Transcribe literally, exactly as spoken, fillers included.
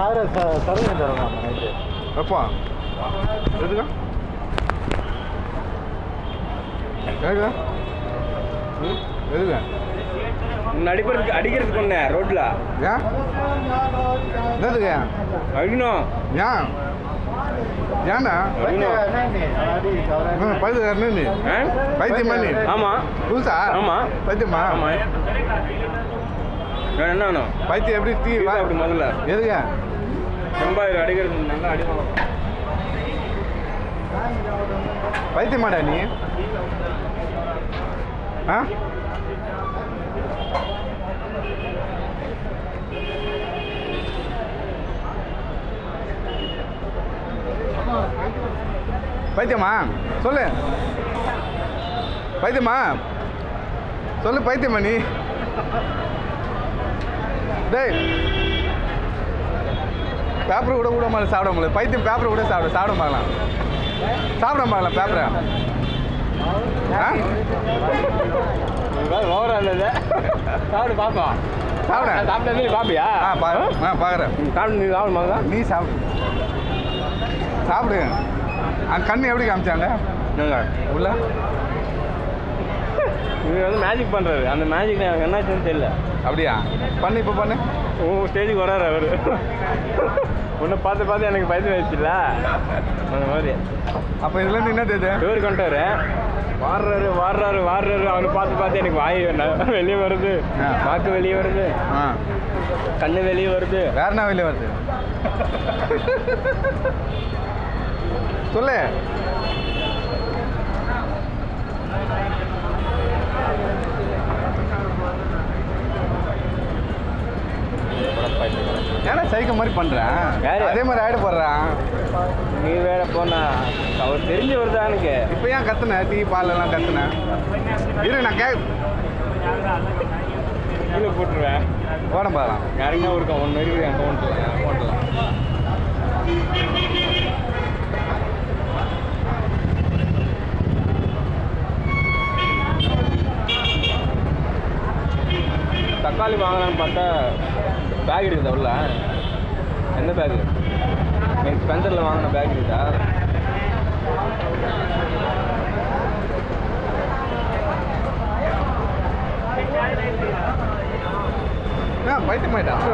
sir Saravanan தரோங்க night எப்போ எதுக்கா எதுக்கா எதுக்கா அடிப்பறதுக்கு அடிக்கிறதுக்கு ஒண்ணு ரோட்ல ஏன் என்னதுக்கு அடிக்கணும் ஏன் ஏன்னா பைத்தியக்காரனு நீ பைத்தியமா நீ ஆமா புதுசா ஆமா பைத்தியமா ஆமா என்ன வேணும் பைத்தியம் எப்படி டீ வா அப்படி முதல்ல எதுக்கா ரொம்ப அடிக்கிறது நல்லா அடிக்கணும் பைத்தியமாடா நீ ஆ பைத்தியமா சொல்லு பைத்தியமா சொல்லு பைத்தியமா நீ டேய் பேப்பர் கூட கூட மாதிரி சாப்பிட முடியல பைத்தியம் பேப்பர் கூட சாப்பிட சாப்பிட பார்க்கலாம் சாப்பிட பார்க்கலாம் பேப்பரை ஆ ஓவரா இருந்தது சாப்பிடு பார்ப்போம் சாப்பிட சாப்பிட்டது பாப்பியா ஆ பாரு ஆ பார்க்குறேன் சாப்பிடு நீ சாப்பிடுமா நீ சாப்பிடு சாப்பிடு அந்த கண்ணு எப்படி காமிச்சாங்க உள்ள இவர் வந்து மேஜிக் பண்ணுறாரு அந்த மேஜிக் எனக்கு என்னாச்சுன்னு தெரியல அப்படியா பண்ணு இப்போ பண்ணு ஓ ஸ்டேஜுக்கு வராரு அவரு உன்னை பார்த்து பார்த்து எனக்கு பயந்து வச்சுல அந்த மாதிரி அப்போ இதுலேருந்து என்ன தெரியுது இவர் கொண்டாரு வாடுறாரு வாடுறாரு வாடுறாரு அவனை பார்த்து பார்த்து எனக்கு வாய் வெளியே வருது வாக்கு வெளியே வருது ஆ கண்ணு வெளியே வருது வேற என்ன வெளியே வருது சொல்லு ஏன்னா சைக்கிள் மாதிரி பண்றேன் அதே மாதிரி ஆயிட போடுறான் நீ வேற போனா அவர் தெரிஞ்சு வருதா எனக்கு இப்போ ஏன் கத்துன டீ பால் எல்லாம் கத்துன இரு நான் கே கீழே போட்டுருவேன் போட பாக்கலாம் யாருக்குன்னா இருக்கா ஒன்று இருக்குது அக்கௌண்ட்டில் அக்கௌண்ட்டில் தக்காளி வாங்கலான்னு பார்த்தா பேக் இருக்குதா உள்ள எந்த பேக்கு எனக்கு ஸ்பெண்டரில் வாங்கின பேக் இருக்குதா பைத்தியமாயிட்டா